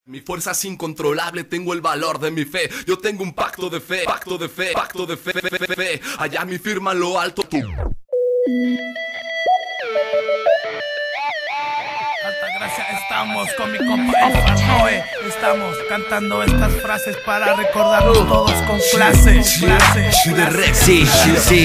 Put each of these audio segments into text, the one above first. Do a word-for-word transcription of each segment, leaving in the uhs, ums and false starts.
Mi fuerza es incontrolable, tengo el valor de mi fe. Yo tengo un pacto de fe, pacto de fe, pacto de fe, fe, fe, fe, fe. Allá mi firma en lo alto. Alta gracia, estamos con mi compa el Noe. Estamos cantando estas frases para recordarnos todos con clase, clase. Sí, sí, sí.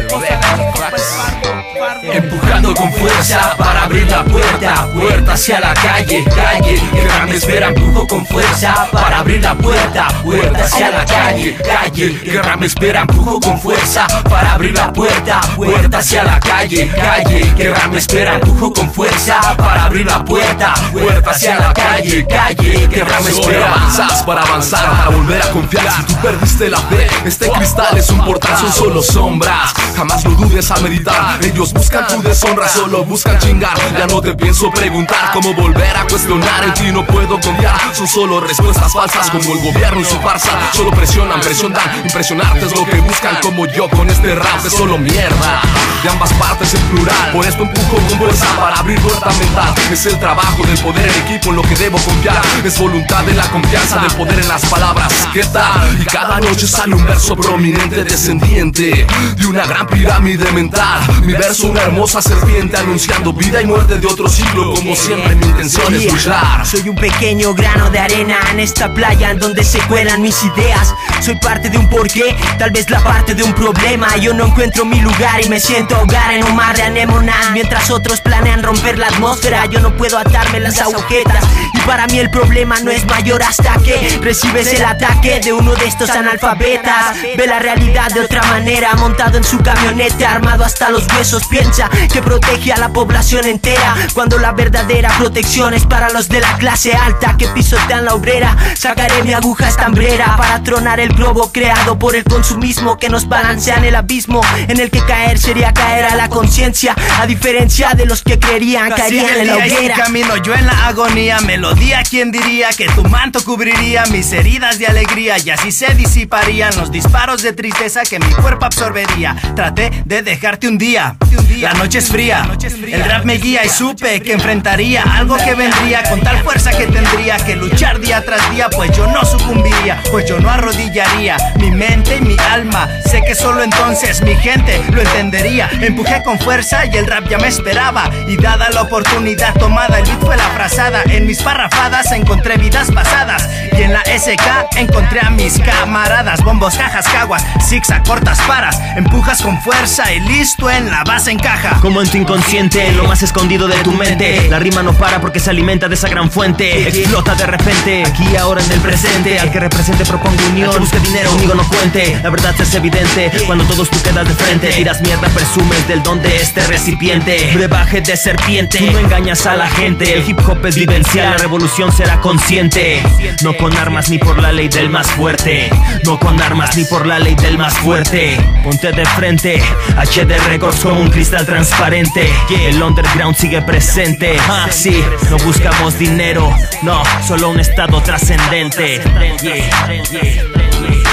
Empujando con fuerza para abrir la puerta, puerta hacia la calle, calle. Guerra me espera, empujo con fuerza para abrir la puerta, puerta hacia la calle, calle. Guerra me espera, empujo con fuerza para abrir la puerta, puerta hacia la calle, calle. Guerra me espera, empujo con fuerza para abrir la puerta, puerta hacia la calle, calle. Guerra me espera. Avanzas para avanzar, para volver a confiar. Si tú perdiste la fe, este cristal es un portal, son solo sombras. Jamás lo dudes a meditar. Ellos buscan tu deshonra, solo buscan chingar. Ya no te pienso preguntar cómo volver a cuestionar. En ti no puedo confiar, son solo respuestas falsas como el gobierno y su farsa. Solo presionan, presionan, impresionarte es lo que buscan. Como yo con este rap es solo mierda. De ambas partes en plural, por esto empujo con fuerza para abrir puerta mental. Es el trabajo del poder en equipo en lo que debo confiar. Es voluntad de la confianza, del poder en las palabras. ¿Qué tal? Y cada noche sale un verso prominente descendiente de una gran pirámide mental. Mi verso una hermosa serpiente anunciando vida y muerte de otro siglo. Como siempre mi intención es luchar. Soy un pequeño grano de arena en esta playa en donde se cuelan mis ideas. Soy parte de un porqué, tal vez la parte de un problema. Yo no encuentro mi lugar y me siento ahogar en un mar de anemonas. Mientras otros planean romper la atmósfera, yo no puedo atarme las agujetas. Y para mí el problema no es mayor hasta que recibes el ataque de uno de estos analfabetas. Ve la realidad de otra manera, montado en su camioneta, armado hasta los huesos. Piensa que protege a la población entera, cuando la verdadera protección es para los de la clase alta que pisotean la obrera. Sacaré mi aguja estambrera para tronar el globo creado por el consumismo que nos balancea en el abismo en el que caer sería caer a la conciencia, a diferencia de los que creerían caerían en la hoguera. Camino yo en la agonía, melodía, ¿quién diría que tu manto cubriría mis heridas de alegría? Y así se disiparían los disparos de tristeza que mi cuerpo absorbería. Traté de dejarte un día, la noche es fría, el rap me guía y supe que enfrentaría algo que vendría con tal fuerza que tendría que luchar día tras día, pues yo no sucumbiría, pues yo no arrodillaría mi mente y mi alma. Sé que solo entonces mi gente lo entendería. Empujé con fuerza y el rap ya me esperaba, y dada la oportunidad tomada, el beat fue la frazada. En mis parrafadas encontré vidas pasadas, y en la S K encontré a mis camaradas. Bombos, cajas, caguas, zigzag, cortas, paras. Empujas con fuerza y listo, en la base encaja. Como en tu inconsciente, lo más escondido de tu mente. La rima no para porque se alimenta de esa gran fuente. Explota de repente, aquí y ahora en el presente. Al que represente propongo unión, al que busque dinero conmigo no cuente. La verdad es evidente, cuando todos tú quedas de frente. Tiras mierda, presumes del don de este recipiente. Brebaje de serpiente, tú no engañas a la gente. El hip hop es vivencial, la revolución será consciente. No con armas ni por la ley del más fuerte. No con armas ni por la ley del más fuerte. Ponte de frente, H D Records como un cristal transparente. El underground sigue presente. Ah, sí, no buscamos dinero, no, solo un estado trascendente. Yeah, yeah, yeah.